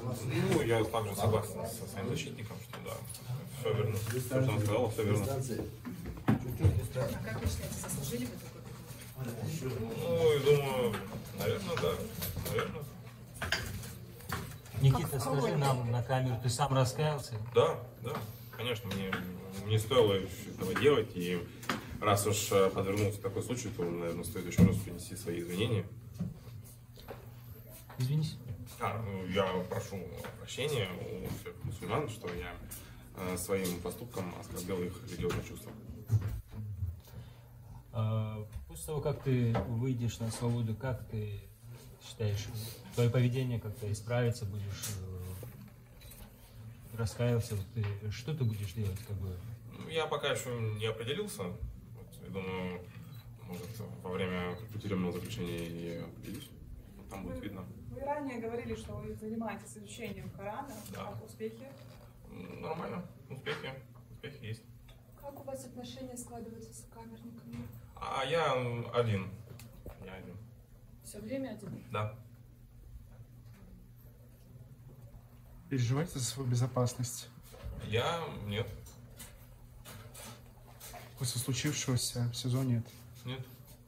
Ну, я также согласен со своим защитником, что да, все верно. То, что он сказал, все верно. А как вы считаете, заслужили вы такой приговор? Ну, и думаю, наверное, да. Наверное. Никита, скажи нам на камеру, ты сам раскаялся? Да, да. Конечно, мне не стоило этого делать, и раз уж подвернулся такой случай, то, наверное, стоит еще раз принести свои извинения. Извинись. Ну, я прошу прощения у всех мусульман, что я своим поступком оскорбил их религиозные чувства. После того, как ты выйдешь на свободу, как ты считаешь, твое поведение как-то исправится, будешь раскаялся, что ты будешь делать, как бы? Я пока еще не определился. Вот, я думаю, может, во время тюремного заключения я определюсь. Там будет видно. Вы ранее говорили, что вы занимаетесь изучением Корана. Да. Как успехи? Нормально. Успехи есть. Как у вас отношения складываются с сокамерниками? А я один. Все время один? Да. Переживаете за свою безопасность? Нет. После случившегося всего нет? Нет.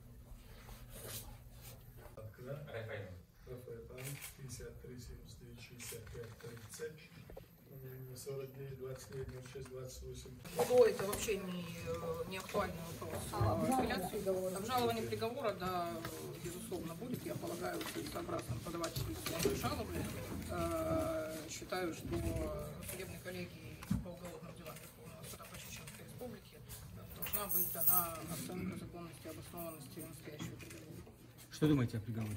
53, 79, 65, 30, 49, 29, 06, 28. То это вообще не актуальный вопрос. Обжалование приговора, да, безусловно, будет. Я полагаю, целесообразно подавать жалобы. Считаю, что судебной коллегии по уголовным делам Верховного суда по Чеченской Республике должна быть дана оценка законности и обоснованности настоящего приговора. Что думаете о приговоре?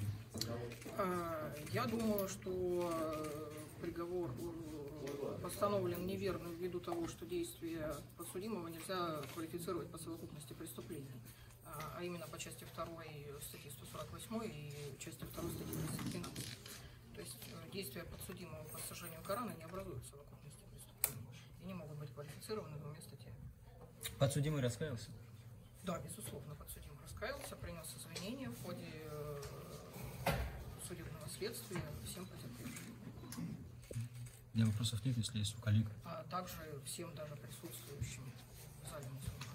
Я думаю, что приговор постановлен неверно ввиду того, что действия подсудимого нельзя квалифицировать по совокупности преступлений, а именно по части 2 статьи 148 и части 2 статьи 213. То есть действия подсудимого по сожжению Корана не образуют совокупности преступлений и не могут быть квалифицированы двумя статьями. Подсудимый раскаялся? Да, безусловно, подсудимый раскаялся, принес извинения в ходе судебного следствия всем потерпевшим. У меня вопросов нет, если есть у коллег. А также всем даже присутствующим в зале мусульман.